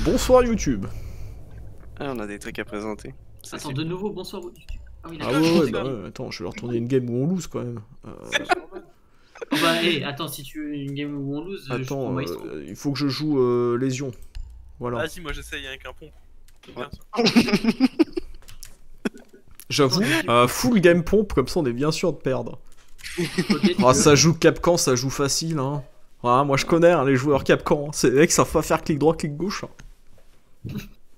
Bonsoir YouTube. Ah, on a des trucs à présenter. Attends, de nouveau, bonsoir. Ah oui, Ah ouais, bah ouais, attends, je vais leur tourner une game où on lose quand même. Bah, hey, attends, si tu veux une game où on lose, je prends Attends, Maestro. il faut que je joue Lésion. Voilà. Vas-y, moi j'essaye avec un pont. C'est bien ça. J'avoue, full game pompe, comme ça on est bien sûr de perdre. Ok, Ah, ça joue Capcan, ça joue facile, hein. Ah, moi je connais hein, les joueurs Capcan, c'est les mecs qui savent pas faire clic droit, clic gauche. Hein.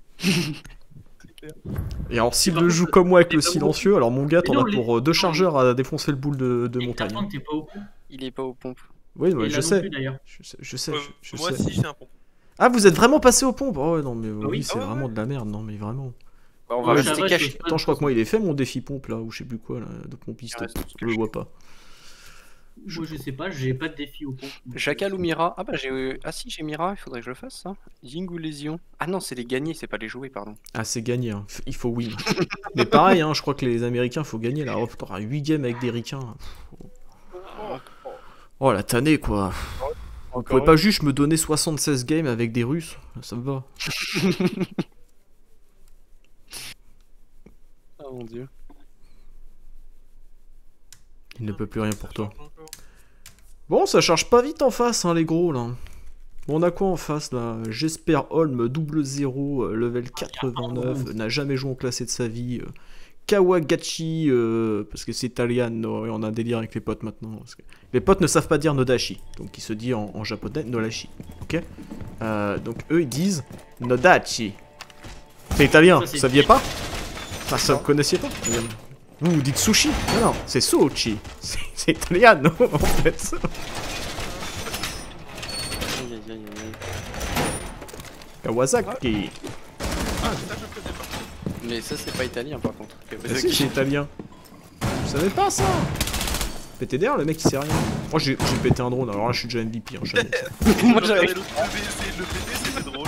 Et alors s'il le joue comme moi avec le silencieux, alors mon gars t'en as pour 2 chargeurs à défoncer le boule de montagne. T'es pas au pont. Il est pas aux pompes. Oui, ouais, Et je là non sais. plus, d'ailleurs. Je sais. Moi aussi j'ai un pont. Ah, vous êtes vraiment passé aux pompes? Oh ouais, non mais oui. oui, c'est Ah ouais, vraiment ouais. de la merde, non mais vraiment. Bah, on Ouais, va ça rester va, caché. Attends, je crois que moi il est fait mon défi pompe là, ou je sais plus quoi là, de pompiste, Il reste je le vois pas. Moi, je sais pas, j'ai pas de défi au pont. Jackal ou Mira? Ah bah j'ai... Ah si, j'ai Mira, il faudrait que je le fasse ça. Ying ou Lésion? Ah non, c'est les gagner, c'est pas les jouer, pardon. Ah, c'est gagné, hein. Il faut win. Mais pareil, hein, je crois que les Américains, faut gagner là. Oh, putain, 8 games avec des ricains. Oh la tannée quoi. Vous pouvez pas juste me donner 76 games avec des Russes? Ça me va. Ah mon dieu. Il ne peut plus rien pour toi. Bon, ça charge pas vite en face, hein, les gros là. Bon, on a quoi en face là? J'espère Holm, double 0, level 89, n'a jamais joué en classé de sa vie. Kawagachi, parce que c'est italien, et on a un délire avec les potes maintenant. Parce que les potes ne savent pas dire Nodashi, donc il se dit en japonais Nodashi. Ok, donc eux ils disent Nodachi. C'est italien, vous saviez pas? Ah, ça vous connaissiez pas? Vous dites sushi? Non, non, c'est sushi. C'est italien, non, en fait. Aïe aïe aïe aïe. Kawasaki. Mais ça c'est pas italien par contre. Ah si, c'est italien. Vous savez pas ça? PTDR, le mec il sait rien. Moi j'ai pété un drone, alors là je suis déjà MVP. Hein, Moi j'avais... Le PD c'était drôle.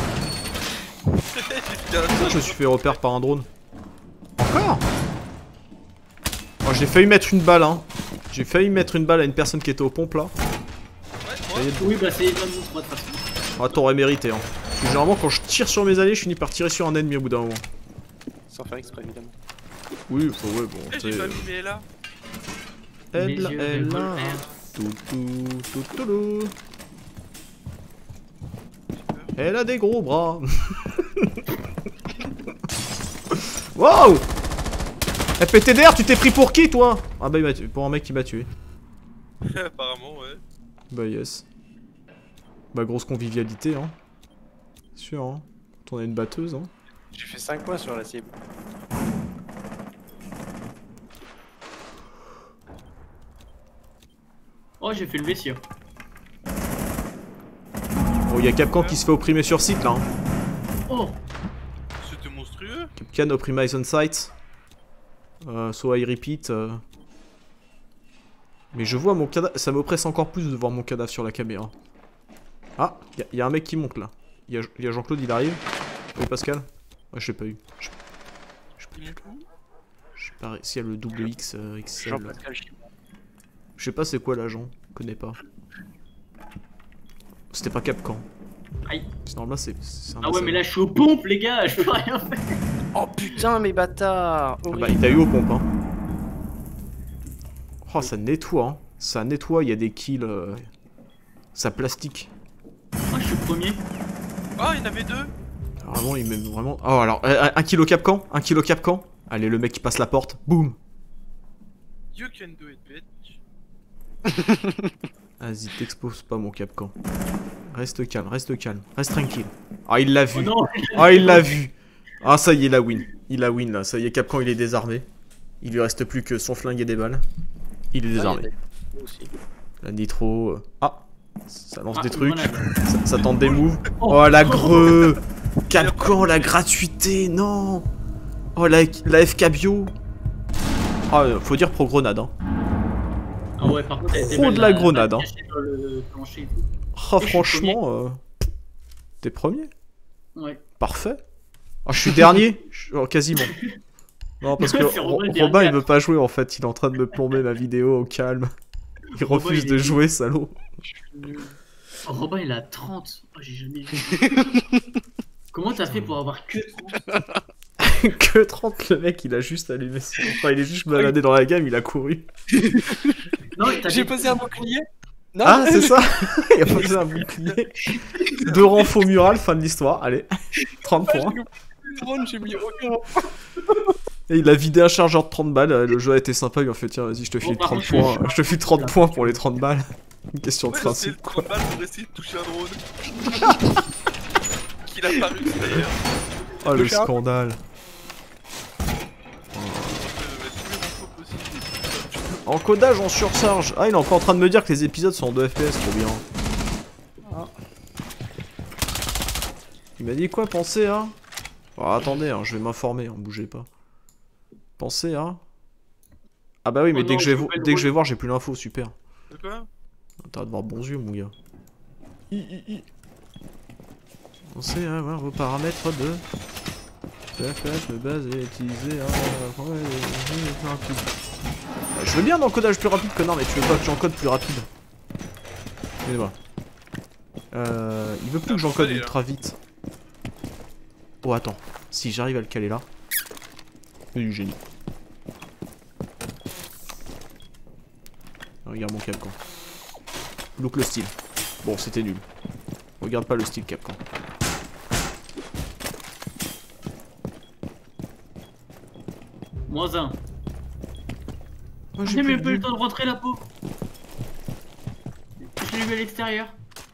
je me suis fait repère par un drone. Encore? Oh, j'ai failli mettre une balle, hein. J'ai failli mettre une balle à une personne qui était aux pompes là. Oui, bah, c'est les mêmes monstres, de toute façon. Ah, t'aurais mérité, hein. Parce que généralement quand je tire sur mes alliés, je finis par tirer sur un ennemi au bout d'un moment. Sans faire exprès évidemment. Oui, enfin, ouais, bon. J'ai pas mis mais là. Elle, Les yeux elle, de là. Voltaire. Tout. Elle a des gros bras. Wow! Eh, PTDR, tu t'es pris pour qui, toi? Ah bah, il m'a tué. Pour un mec qui m'a tué. Apparemment, ouais. Bah, yes. Bah, grosse convivialité, hein. Sûr, hein. Quand on a une batteuse, hein. J'ai fait 5 points sur la cible. Oh, j'ai fait le vessier. Bon, y'a Capcan qui se fait opprimer sur site, là, hein. Oh, C'était monstrueux. Capcan opprimize on site. So I repeat. Mais je vois mon cadavre. Ça m'oppresse encore plus de voir mon cadavre sur la caméra. Ah, y a un mec qui monte là. Y a Jean-Claude, il arrive. Oui, Pascal. Ah, je l'ai pas eu. Je sais pas réussi à le double X, XL. Jean-Pascal Je sais pas c'est quoi l'agent. Je connais pas. C'était pas Capcan. aïe. Normalement, c'est un Ah ouais, mais là, je suis aux pompes, les gars, je peux rien faire. Oh putain mes bâtards. Ah bah, il t'a eu aux pompes, hein. Oh, ça nettoie, hein. Ça nettoie, il y a des kills. Ça plastique. Ah, je suis premier. Ah, il y en avait deux. Vraiment, il met vraiment. Oh, alors, 1 kilo Capcan. 1 kilo Capcan. Allez, le mec qui passe la porte. Boum. You can do it, bitch. Vas-y, t'exposes pas mon Capcan. Reste calme, reste tranquille. Ah, il l'a vu. Oh non. Ah, il l'a vu. Ah, ça y est, il a win. Il a win là. Ça y est, Capcan, il est désarmé. Il lui reste plus que son flingue et des balles. Il est désarmé. La nitro. Ah, ça lance des trucs. Voilà. Ça tente des moves. Oh, la greu. Capcan, la gratuité. Non. Oh, la FK bio. Ah, faut dire pro grenade, hein. Ah ouais, par contre, elle était Trop belle, de la grenade, hein. cachée dans le plancher et tout. Oh, Et je suis franchement, t'es premier. Ouais. Parfait. Oh, je suis dernier. Oh, quasiment. Non, parce que C'est Robin le Robin, dernier. il veut pas jouer en fait. Il est en train de me plomber ma vidéo au calme. Il refuse il de est- jouer, salaud. Oh, Robin, il a 30. Oh, j'ai jamais vu. Comment Comment t'as fait pour avoir que 30? Que 30, le mec il a juste allumé son... Enfin il est juste baladé dans la gamme, il a couru. Non, J'ai posé un bouclier. Non, Ah c'est ça. Il a posé un bouclier. 2 rangs faux mural, fin de l'histoire, allez. 30 points. j'ai mis aucun. Et il a vidé un chargeur de 30 balles, le jeu a été sympa, il a fait tiens vas-y je te file Bon, par 30 contre, points, je- je te file 30 points pour les 30 balles. Une question de Ouais, c'est principe le quoi. 30 balles pour essayer de toucher un drone. Qu'il a pas réussi d'ailleurs. Oh le Le chat. scandale. Encodage en surcharge. Ah il est encore en train de me dire que les épisodes sont en 2 FPS, trop bien. Ah. Il m'a dit quoi, pensez à... Oh, attendez, hein, je vais m'informer, hein, bougez pas. Pensez à... Ah bah oui, mais Oh dès, non, que je je peux vais pas le dès que je vais voir. voir, j'ai plus l'info, super. De quoi? T'as de voir bons yeux, mon gars. Pensez à voir vos paramètres de... FPS, de base et utiliser un... rapide. Je veux bien d'encodage plus rapide, connard, mais tu veux pas que j'encode plus rapide. Excusez-moi. Il veut plus que j'encode allez, là. ultra vite. Oh attends, si j'arrive à le caler là. C'est du génie. Regarde mon Capcom. Look le style. Bon, c'était nul. Regarde pas le style Capcom. -1. Moi J'ai même pas eu le temps de rentrer la peau. Je l'ai vu à l'extérieur.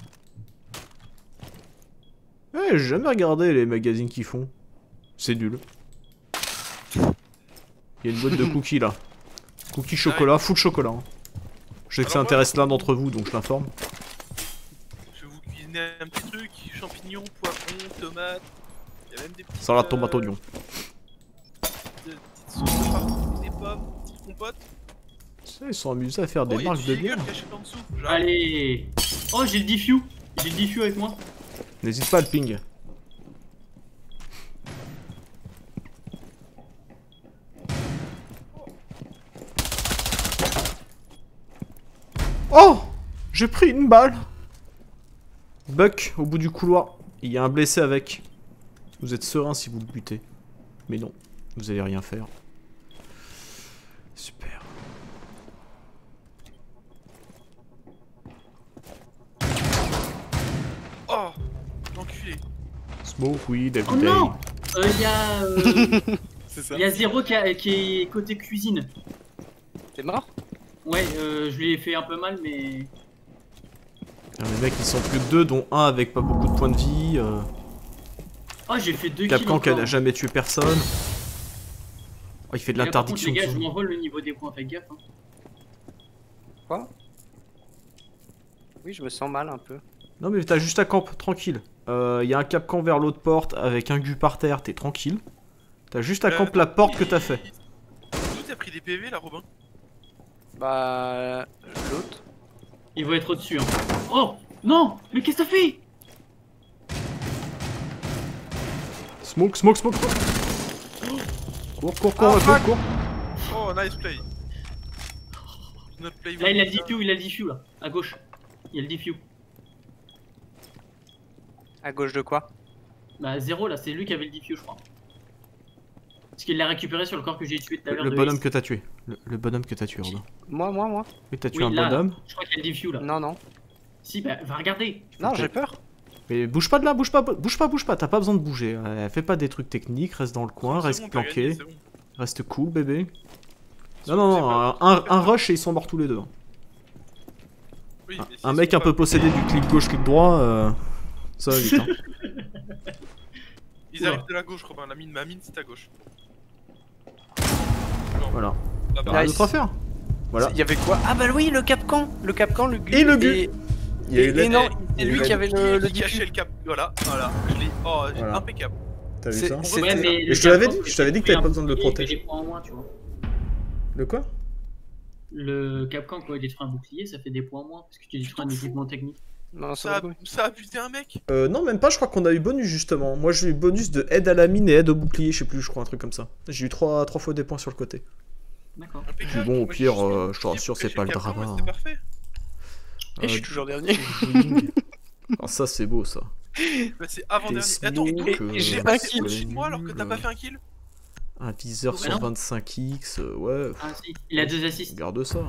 Ouais, j'ai jamais regardé les magazines qu'ils font. C'est nul. Il y a une boîte de cookies là. Cookies chocolat, full chocolat. Hein. Je sais que ça Alors, intéresse l'un d'entre vous, donc je l'informe. Je vais vous cuisiner un petit truc, champignons, poivrons, tomates. Il y a même des petites... Salade tomate oignon. Petites sauces de partout, des pommes, petites compotes. Ils sont amusés à faire des Oh, il y a marques du de bière. Jäger caché en dessous. J'arrive. Allez. Oh, j'ai le diffuse. J'ai le diffuse avec moi. N'hésite pas à le ping. Oh! J'ai pris une balle. Buck, au bout du couloir. Il y a un blessé avec. Vous êtes serein si vous le butez. Mais non, vous allez rien faire. Super. Oh, l'enculé. Smoke weed Oh every day. non. Il y a. C'est ça. Il y a Zéro qui est côté cuisine. T'es mort? Ouais, je lui ai fait un peu mal, mais. Ah, les mecs ils sont plus que deux, dont un avec pas beaucoup de points de vie. Oh, j'ai fait 2 kills. Capcan qui encore. n'a jamais tué personne. Oh, il fait de Et là, par contre, l'interdiction les gars, de je zone. m'envole le niveau des points, faites gaffe. Hein. Quoi? Oui, je me sens mal un peu. Non mais t'as juste à camp, tranquille. Il y a un Capcan vers l'autre porte avec un gu par terre, t'es tranquille. T'as juste à camp la porte que t'as fait. D'où t'as pris des PV là, Robin? Bah... l'autre. Il va être au-dessus. Hein. Oh non. Mais qu'est-ce que t'as fait? Smoke, smoke, smoke. Cours, cours, cours, Ah, cours. Oh, nice play. Not play Là, il a le diffuse, là. À gauche. Il y a le diffuse. À gauche de quoi? Bah, Zéro, là, c'est lui qui avait le diffuse, je crois. Parce qu'il l'a récupéré sur le corps que j'ai tué tout à l'heure. Le de bonhomme Ace. que t'as tué. Le bonhomme que t'as tué, Robin. Moi. Oui, t'as tué Oui, un là, bonhomme. je crois qu'il y a le diffuse, là. Non. Si, bah, va regarder. Non, j'ai peur. Mais bouge pas de là, bouge pas, t'as pas besoin de bouger. Fais pas des trucs techniques, reste dans le coin, C'est reste bon, t'as planqué, gagné, c'est bon. reste cool, bébé. C'est Non, non, c'est non, pas- un rush et ils sont morts tous les deux. Hein. Oui, mais Un s'ils mec sont un peu pas- possédé du clic gauche, clic droit, ça va vite. Hein. Ils arrivent de la gauche, Robin. Ma mine, c'est à gauche. Non, Voilà. là-bas. Rien Nice. d'autre à faire. Voilà. Il y avait quoi? Ah bah oui, le Capcan, le gu. Et le gu. Il y a eu Et le- non, il c'est y a eu lui le- qui avait Qui le cachait diffus. le cap. Voilà. Je l'ai. Oh, Voilà. impeccable. T'as vu C'est- ça c'est- Ouais, mais Et le je te l'avais Capcan, dit, je t'avais dit que t'avais pas besoin de le il fait protéger. des points en moins, tu vois. Le quoi? Le Capcan, quand il détruit un bouclier, ça fait des points en moins. Parce que tu détruis un équipement technique. Non, Ça ça a buté un mec. Non, même pas, je crois qu'on a eu bonus justement. Moi j'ai eu bonus de aide à la mine et aide au bouclier, je sais plus, je crois, un truc comme ça. J'ai eu 3 fois des points sur le côté. D'accord. Impeccable. Bon, au Moi, pire, j'ai juste je te rassure, c'est caché pas le cap, drama. ouais, C'était parfait. Et je suis toujours dernier. Alors ça c'est beau ça. Bah, c'est avant-dernier. Des Attends, smokes, et j'ai bah, un c'est kill au-dessus de moi alors que t'as nul. pas fait un kill. Un viseur Ouais, non. sur 25x, ouais, Ah si, il a 2 assists. regarde ça.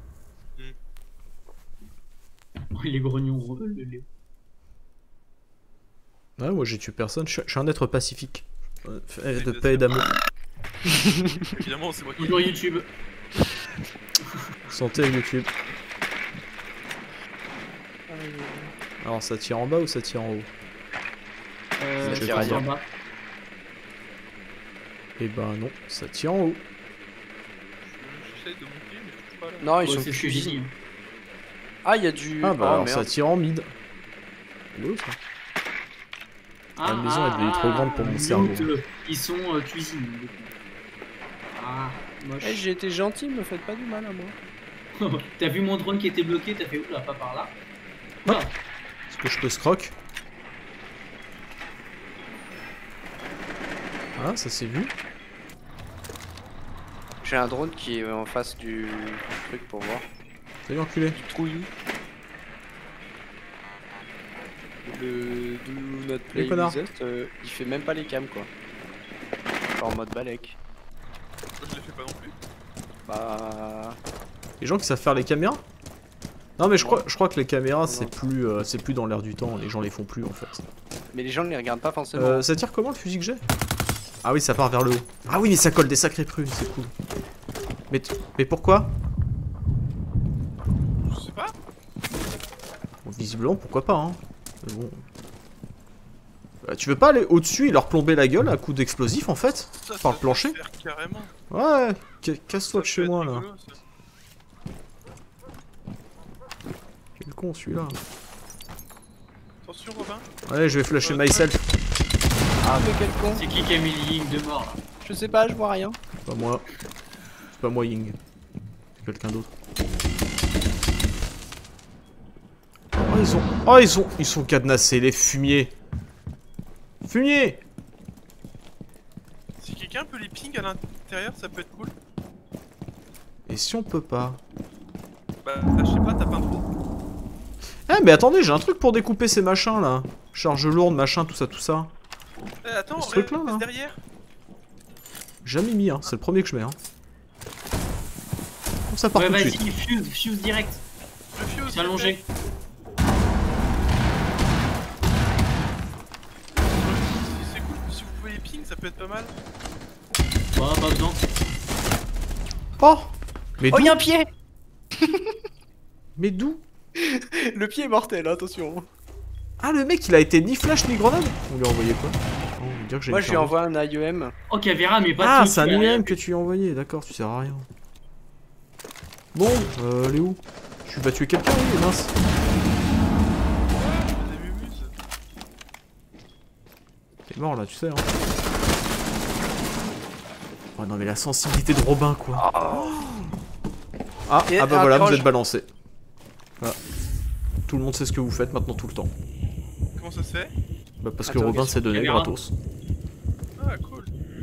Les grognons veulent le Léo. Ouais, moi j'ai tué personne, je suis un être pacifique. Fait de bien paix et sûr. d'amour. Évidemment, c'est moi qui. Bonjour YouTube. Santé à YouTube. Alors ça tire en bas ou ça tire en haut? Ça Je tire vais ailleurs. en bas. Eh ben non, ça tire en haut. J'essaie de monter, mais je trouve pas là. Non, ils Ouais, sont c'est ce que plus j'ai visibles. dit. Ah, il y a du. Ah bah oh, alors ça merde. tire en mid. Beau, ça. La maison est devenue trop grande pour mon cerveau. Ils sont cuisine. Ah, moche. Eh, j'ai été gentil, me faites pas du mal à moi. T'as vu mon drone qui était bloqué, t'as fait oula, pas par là. Ouais. Oula. Est-ce que je peux scroc? Ah, ça s'est vu. J'ai un drone qui est en face du truc pour voir. Salut enculé. Trouille. Le Do Not Play Les connards. With Us, il fait même pas les cams quoi. En mode balèque. Moi, je l'ai fait pas non plus. Bah. Les gens qui savent faire les caméras? Non mais je crois que les caméras c'est plus dans l'air du temps, les gens les font plus en fait. Mais les gens ne les regardent pas forcément. Ça tire comment le fusil que j'ai? Ah oui, ça part vers le haut. Ah oui, mais ça colle des sacrées prunes, c'est cool. Mais pourquoi? Je sais pas. Bon, visiblement, pourquoi pas, hein. Mais bon. Tu veux pas aller au-dessus et leur plomber la gueule à coups d'explosif en fait? Ça, Par le peut plancher? se faire carrément. Ouais, casse-toi Ça de chez peut être moi là. rigolo, ça. Quel con celui-là. Attention, Robin. Allez, je vais flasher myself. Ah, mais quel con. C'est qui a mis le link de mort là? Je sais pas, je vois rien. Pas moi. C'est pas moi Ying. C'est quelqu'un d'autre. Oh, ils sont cadenassés, les fumiers. Fumier! Si quelqu'un peut les ping à l'intérieur, ça peut être cool. Et si on peut pas? Bah, je sais pas, t'as pas un trou. Eh, mais attendez, j'ai un truc pour découper ces machins là. Charge lourde, machin, tout ça. Eh, attends, Ce truc-là, reste là. derrière. Jamais mis, hein. C'est le premier que je mets, hein. Bon, ça part Ouais, tout de vas-y, suite. fuse direct. Le fuse. C'est allongé. C'est cool, si vous pouvez les ping, ça peut être pas mal. Bah, pas besoin. Oh! Mais Oh, d'où? y'a un pied. Mais d'où? Le pied est mortel, attention. Ah, le mec, il a été ni flash ni grenade? On lui a envoyé quoi? Oh, on va dire que j'ai Moi, une je lui charge. envoie un IEM. Oh, Cavera, mais pas Ah, de c'est un truc, IM que tu lui as envoyé, d'accord, tu sers à rien. Bon, elle est où? Tu vas tuer quelqu'un, oui, mince. Des mumuses. T'es mort là, tu sais, hein. Oh non, mais la sensibilité de Robin, quoi. Ah, Et bah voilà, vous interroge. êtes balancé. Voilà. Tout le monde sait ce que vous faites maintenant tout le temps. Comment ça se fait? Bah parce que Attends, Robin s'est donné caméra. gratos. Ah, cool.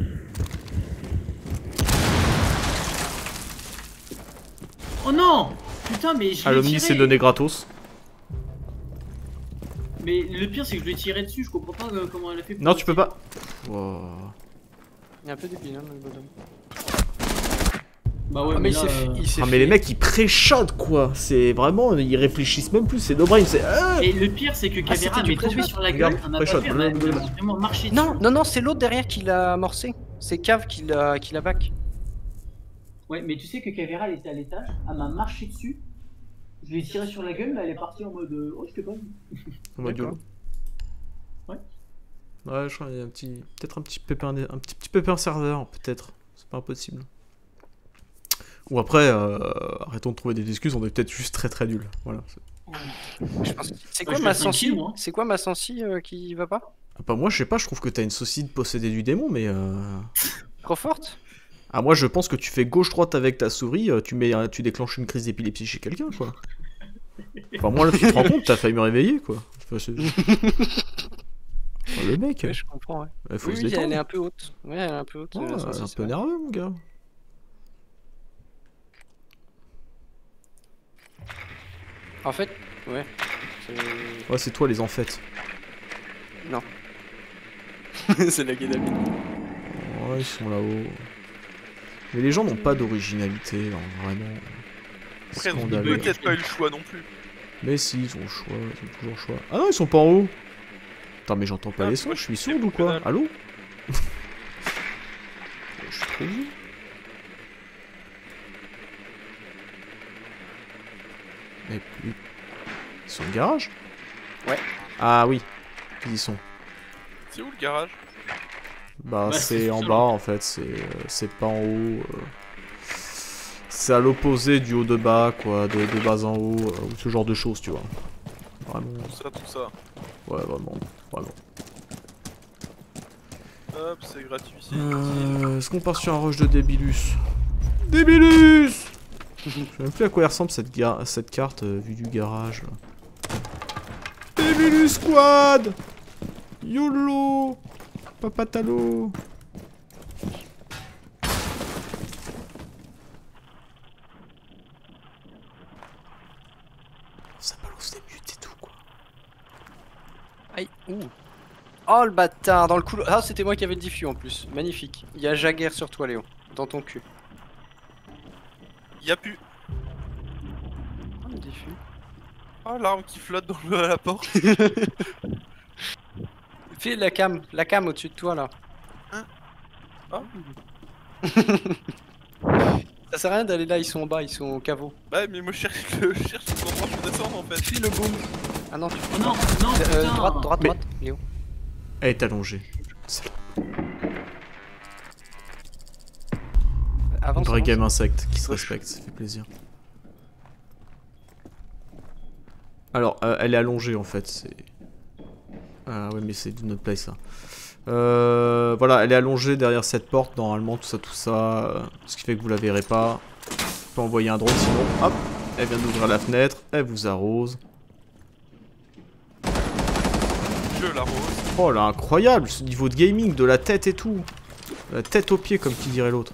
Oh non! Putain, mais je l'ai Alumni tiré. s'est donné gratos. Mais le pire, c'est que je l'ai tiré dessus, je comprends pas comment elle a fait. pour Non, le tu peux tirer. pas. Wow. Il est un peu débile, hein, le bonhomme. Bah ouais, Ah, mais mais là, il s'est Ah mais les mecs ils pré-shot quoi. C'est vraiment, ils réfléchissent même plus, c'est no brain, c'est... Et le pire, c'est que Cavera c'était du m'est tombé pré-shot. sur la Regarde, gueule, elle m'a pré-shot, pas fait, elle m'a vraiment marché dessus. Non, non, non, c'est l'autre derrière qui l'a amorcé. C'est Cave qui l'a back. Ouais, mais tu sais que Cavera, elle était à l'étage, elle m'a marché dessus, je l'ai tiré sur la gueule, mais elle est partie en mode oh, je t'ai pas vu. En mode D'accord. YOLO. Ouais. Ouais, je crois qu'il y a un petit... Peut-être un petit pépin serveur, peut-être. C'est pas impossible. Ou après, arrêtons de trouver des excuses, on est peut-être juste très nuls. Voilà. Je pense- C'est Ouais, quoi je ma fais 5 kills, sensi moi. C'est quoi ma sensi qui va pas? Ah, bah moi je sais pas, je trouve que t'as une saucisse possédée du démon, mais... Trop forte? Ah moi je pense que tu fais gauche-droite avec ta souris, tu déclenches une crise d'épilepsie chez quelqu'un quoi. Enfin moi là tu te rends compte, t'as failli me réveiller quoi. Enfin, oh, le mec, Ouais, je comprends, ouais. il faut Oui, se oui, elle est détendre. un peu haute. Ouais, elle est un peu haute. Ouais, la c'est sensi, un c'est peu vrai. nerveux mon gars. En fait, ouais. Ouais c'est toi les en fait. Non. C'est la Guédamine. Ouais, ils sont là-haut. Mais les gens n'ont pas d'originalité, là, vraiment. Après, ils ont Scandaleux. peut-être pas eu le choix non plus. Mais si, ils ont le choix, ils ont toujours le choix. Ah non, ils sont pas en haut. Attends, mais j'entends pas Ah, les sons, moi, je suis c'est sourd ou que quoi? dalle. Allô? Je suis trop vieux. Mais plus... Ils sont au garage? Ouais. Ah oui, ils y sont. C'est où le garage? Bah, Bah, c'est c'est en sur bas le- en fait, c'est pas en haut. C'est à l'opposé du haut de bas, quoi, de bas en haut, ou ce genre de choses, tu vois. Vraiment, Tout ça. ouais, vraiment, vraiment. Hop, c'est gratuit ici. Est-ce qu'on part sur un rush de Débilus? Débilus! Je sais même plus à quoi elle ressemble cette carte vue du garage. Là. Débilus Squad! YOLO! Papatalo! Ça balance des mutes et tout, quoi. Aïe, ouh. Oh le bâtard, dans le couloir. Ah, c'était moi qui avais le diffus en plus. Magnifique. Il y a Jaguer sur toi, Léo. Dans ton cul. Y'a plus. Oh, le diffus. Oh, l'arme qui flotte dans à la porte. Fais la cam au-dessus de toi là. Hein Ah. Ça sert à rien d'aller là, ils sont en bas, ils sont au caveau. Bah, mais moi je cherche l'endroit pour descendre en fait. Fais le boom. Ah non, tu Oh non, non, putain. droite, Mais- Léo. Elle est allongée. Avance. Vrai avance. game insecte qui se respecte, ça fait plaisir. Alors, elle est allongée en fait, c'est... Ah ouais, mais c'est de notre place ça. Voilà, elle est allongée derrière cette porte, normalement, tout ça, ce qui fait que vous la verrez pas. Je peux envoyer un drone sinon, hop, elle vient d'ouvrir la fenêtre, elle vous arrose. Je l'arrose. Oh là, incroyable, ce niveau de gaming, de la tête et tout. La tête aux pieds, comme qui dirait l'autre.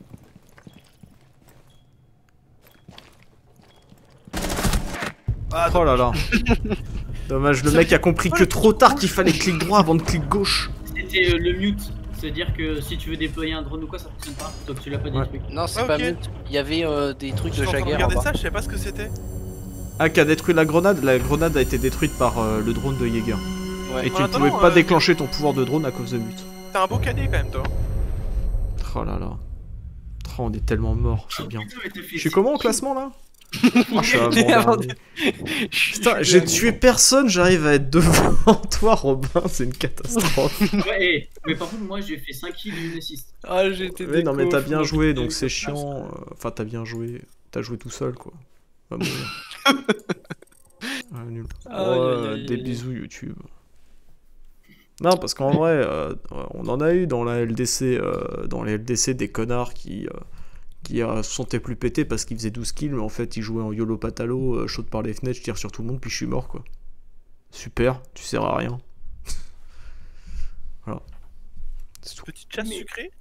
Ah, Oh là là. Dommage, le mec a compris que trop tard qu'il fallait clic droit avant de clic gauche. C'était le mute. C'est-à-dire que si tu veux déployer un drone ou quoi, ça fonctionne pas. Donc tu l'as pas Ouais. détruit. Non, c'est Ah, pas ok. mute. Il y avait des trucs Je de suis en train de Jaguer en regarder bas. ça, je savais pas ce que c'était. Ah, qui a détruit la grenade a été détruite par le drone de Jaeger. Ouais. Et tu ne attends, pouvais pas euh, déclencher ton pouvoir de drone à cause de mute. T'as un beau cadet quand même, toi. Oh là là. Oh, on est tellement mort, c'est bien. Putain, mais t'as fait Je suis comment au classement là? Oh, je suis Avant- avant-dernier. Putain, j'ai tué personne, j'arrive à être devant toi, Robin, c'est une catastrophe. Ouais, mais par contre, moi j'ai fait 5 kills et une assist. Ah, j'ai été Oui, non, mais déco, t'as bien faut- joué, donc c'est chiant. Enfin, t'as bien joué. T'as joué tout seul, quoi. Va mourir. Ah, nul. Aïe, Ouais, aïe, aïe, des aïe. bisous, YouTube. Non, parce qu'en vrai, on en a eu dans la LDC, dans les LDC des connards qui se sentaient plus pétés parce qu'ils faisaient 12 kills, mais en fait ils jouaient en YOLO Patalo, je saute par les fenêtres, je tire sur tout le monde, puis je suis mort, quoi. Super, tu sers à rien. Voilà. C'est tout. Petite chasse Mais- sucrée.